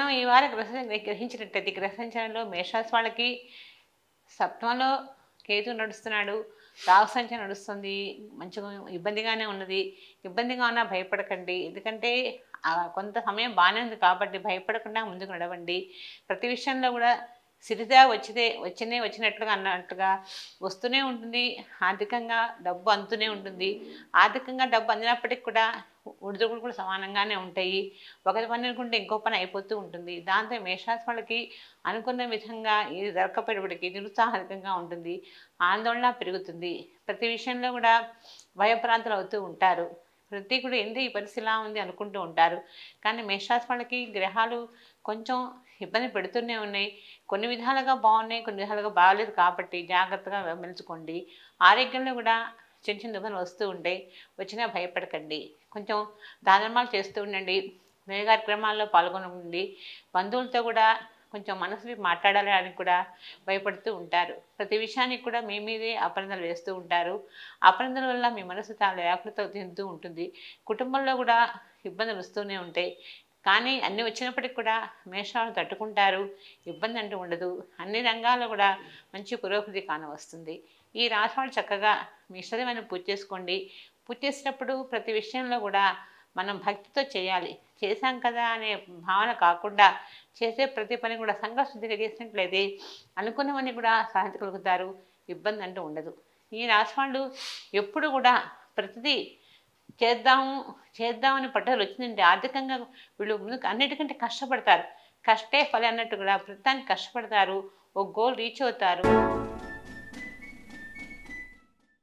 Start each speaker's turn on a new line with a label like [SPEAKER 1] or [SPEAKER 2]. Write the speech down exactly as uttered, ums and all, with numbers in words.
[SPEAKER 1] ఈ వారం గ్రహ గ్రహించినట్టయితే గ్రహ సంచారంలో మేషరాశి వాళ్ళకి సప్తమంలో కేతు నడుస్తున్నాడు, రాహు సంచారం నడుస్తుంది. మంచిగా ఇబ్బందిగానే ఉన్నది. ఇబ్బందిగా ఉన్నా భయపడకండి. ఎందుకంటే కొంత సమయం బాగానే ఉంది కాబట్టి భయపడకుండా ముందుకు నడవండి. ప్రతి విషయంలో కూడా సిరిదా వచ్చితే వచ్చినే వచ్చినట్లుగా అన్నట్టుగా వస్తూనే ఉంటుంది. ఆర్థికంగా డబ్బు అందుతూనే ఉంటుంది. ఆర్థికంగా డబ్బు అందినప్పటికి కూడా ఒడిదుడుకులు కూడా సమానంగానే ఉంటాయి. ఒకరి పని అనుకుంటే ఇంకో పని అయిపోతూ ఉంటుంది. దాంతో మేషరాశి వాళ్ళకి అనుకున్న విధంగా ఇది దొరకపోయేటప్పటికి నిరుత్సాహకంగా ఉంటుంది. ఆందోళన పెరుగుతుంది. ప్రతి విషయంలో కూడా భయప్రాంతులు అవుతూ ఉంటారు. ప్రతి కూడా ఎందుకు ఈ పరిస్థితి ఇలా ఉంది అనుకుంటూ ఉంటారు. కానీ మేషరాశి వాళ్ళకి గ్రహాలు కొంచెం ఇబ్బంది పెడుతూనే ఉన్నాయి. కొన్ని విధాలుగా బాగున్నాయి, కొన్ని విధాలుగా బాగలేదు కాబట్టి జాగ్రత్తగా మెలుచుకోండి. ఆరోగ్యంలో కూడా చిన్న చిన్న ఇబ్బందులు వస్తూ ఉంటాయి. వచ్చినా భయపడకండి. కొంచెం దానమాలు చేస్తూ ఉండండి. దైవ కార్యక్రమాల్లో పాల్గొనండి. బంధువులతో కూడా కొంచెం మనసుని మాట్లాడాలి అని కూడా భయపడుతూ ఉంటారు. ప్రతి విషయానికి కూడా మీ మీదే అపనిందలు వేస్తూ ఉంటారు. అపనిందల వల్ల మీ మనసు చాలా వ్యాకులత చెందుతూ ఉంటుంది. కుటుంబంలో కూడా ఇబ్బందులు వస్తూనే ఉంటాయి. కానీ అన్నీ వచ్చినప్పటికి కూడా మేషాలను తట్టుకుంటారు. ఇబ్బంది అంటూ ఉండదు. అన్ని రంగాల్లో కూడా మంచి పురోగతి కానవస్తుంది. ఈ రాశి వాళ్ళు చక్కగా మీ ఇష్టమైన పూజ చేసుకోండి. పూజ చేసేటప్పుడు ప్రతి విషయంలో కూడా మనం భక్తితో చేయాలి. చేశాం కదా అనే భావన కాకుండా చేసే ప్రతి పని కూడా సంకల్పశుద్ధిగా చేసినట్లయితే అనుకున్నవన్నీ కూడా సాధించగలుగుతారు. ఇబ్బంది అంటూ ఉండదు. ఈ రాశి వాళ్ళు ఎప్పుడు కూడా ప్రతిదీ చేద్దాము చేద్దామని పట్టుదల వచ్చిందంటే ఆర్థికంగా వీళ్ళు ముందుకు అన్నిటికంటే కష్టపడతారు. కష్టే ఫలి అన్నట్టు కూడా ప్రతిదానికి కష్టపడతారు. ఒక గోల్ రీచ్ అవుతారు.